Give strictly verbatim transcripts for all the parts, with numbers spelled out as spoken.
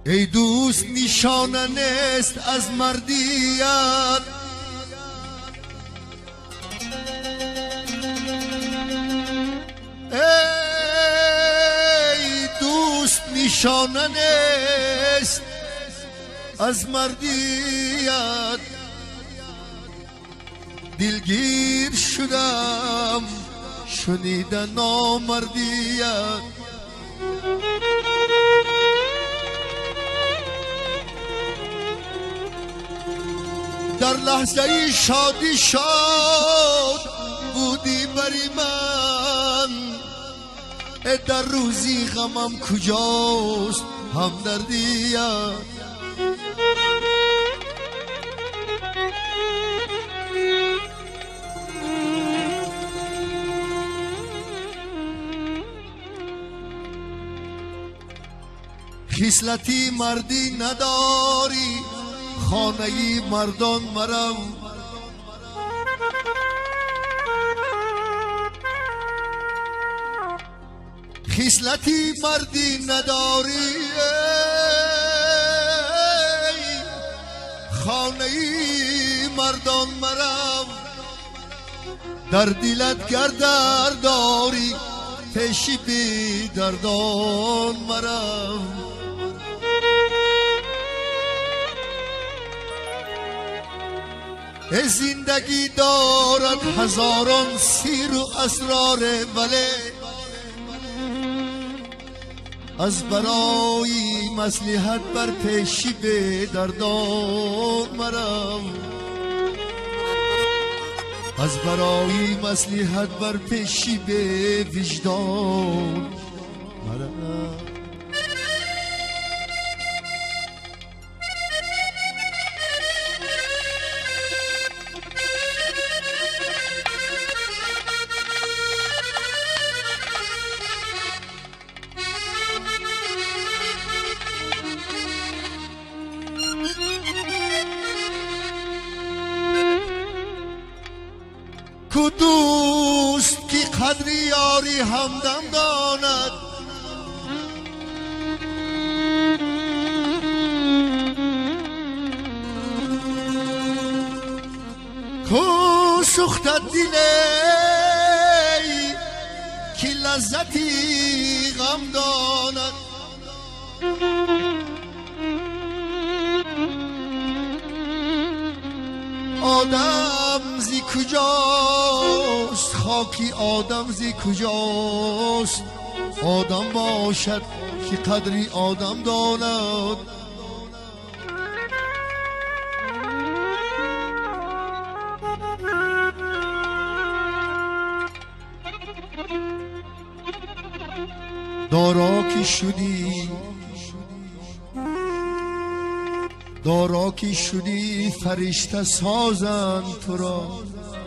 ای دوست نشانه نیست از مردیت، ای دوست نشانه نیست از مردیت. دلگیر شدم شنیدن نامردیت، در لحظه شادی شاد بودی بری من، در روزی غمم کجاست همدردیت. خصلتی مردی نداری خانه مردان مرو، خصلتی مردی نداری خانه مردان مرو، در دلت گردر داری پیشی بی دردان مرو. زندگی دارد هزاران سیر و اسرار، ولی از برای مصلحت بر پیشی به دردان مرو، از برای مصلحت بر پیشی به وجدان مرو. کو دوست کی قدر یاری همدم داند، کو سوختت دلی کی لذتی غم داند. آدم زی کجاست خاکی آدم زی کجاست، آدم باشد که قدری آدم داند. دارا که شدی دارا که شدی فرشته سازن تو را،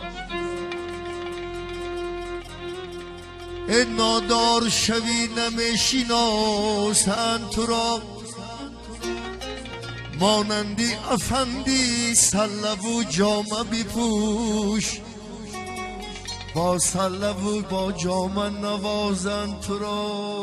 ای نادار شوی نمیشناسن تو را. مانندی افندی سلب و جامه بپوش، با سلب و با جامه نوازن تو را.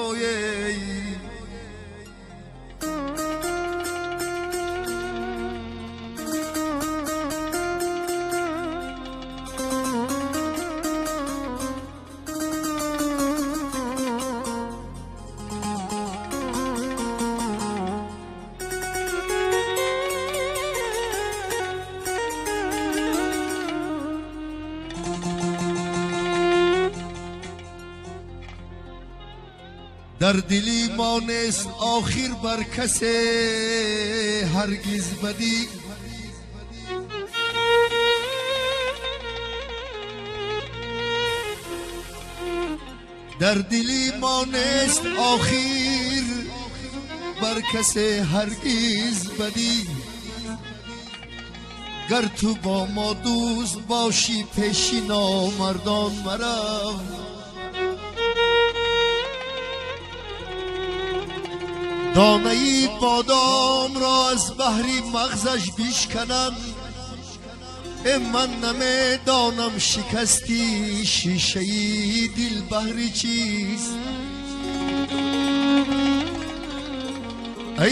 در دلی ما نیست آخر بر کسی هرگز بدی، در دلی ما نیست آخر بر کسی هرگز بدی. گر تو با ما دوست باشی پیشی نامردان مرو، دانه ای بادام را از بحری مغزش بیشکنم. من نمی دانم شکستی شیشه ای دل بحری چیست، ای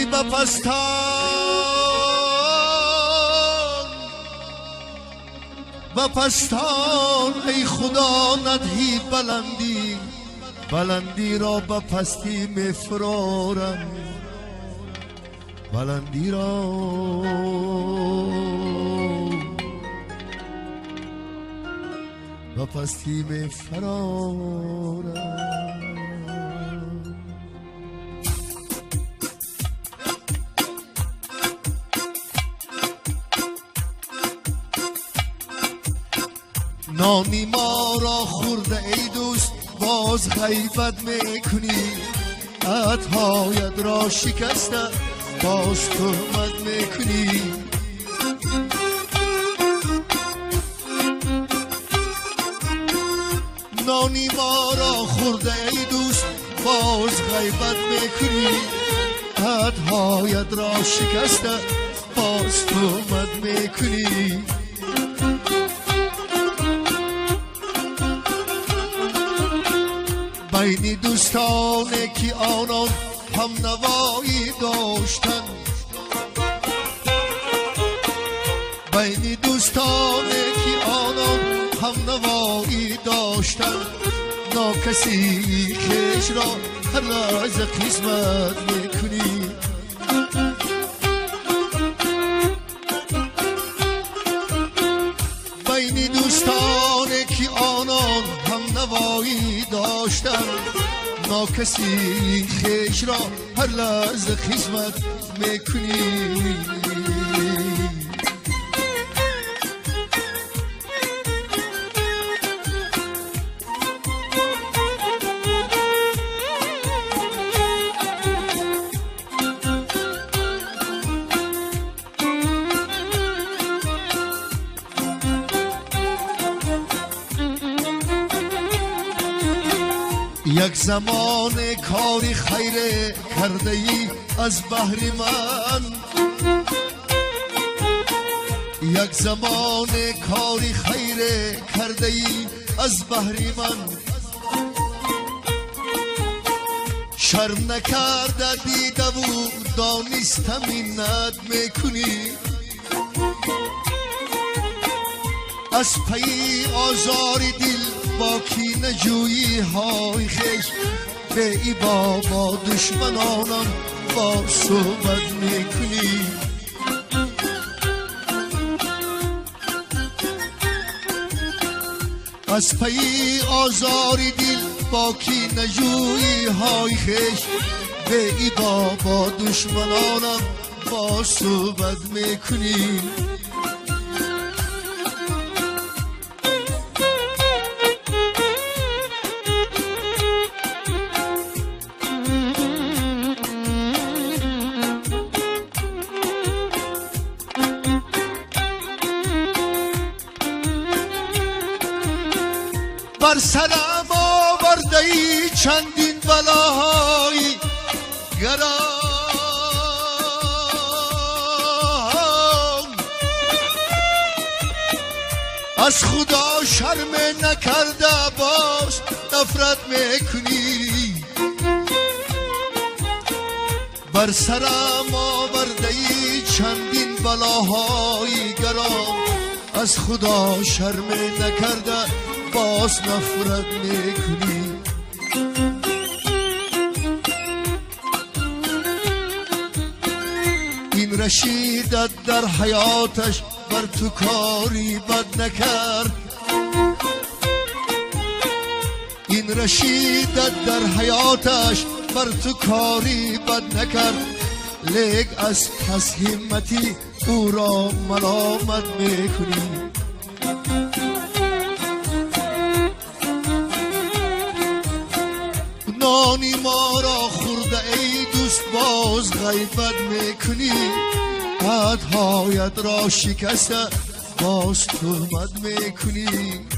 بپستان بپستان ای خدا ندهی بلندی بلندی را بپستی مفرارم بلندی را بپستی مفرارم. نانی ما را خورده ای دوست باز غیبت میکنی عهدهایت را شکسته باز تهمت میکنی نانی ما را خورده ای دوست باز غیبت میکنی عهدهایت را شکسته باز تهمت میکنی بین دوستانه که آنان هم نوایی داشتن بین دوستانه که آنان هم نوایی داشتن ناکسی کش را هر لحظه قسمت میکنی بین دوستانه که آنان هم نوایی داشتن ناکسی خیش را هر لحظه خدمت میکنی یک زمان کاری خیر کرده ای از بحر من یک زمان کاری خیر کرده ای از بحر من شرم نکرده دیده و دانستم اینت میکنی از پی آزار دل با کی نجویی های خیش به ای بابا دشمنانم با صحبت میکنی از پی آزار دل با کی نجویی های خیش به ای بابا دشمنانم با صحبت میکنی بر سرم آورده ای چندین بلاهای گران از خدا شرم نکرده باز نفرت میکنی بر سرم آورده ای چندین بلاهای گران از خدا شرم نکرده باز نفرت میکنی این رشیدت در حیاتش بر تو کاری بد نکرد این رشیدت در حیاتش بر تو کاری بد نکرد لیک از پس همتی او را ملامت میکنی نانی ما را خورده ای دوست باز غیبت میکنی عهدهایت را شکسته باز تهمت میکنی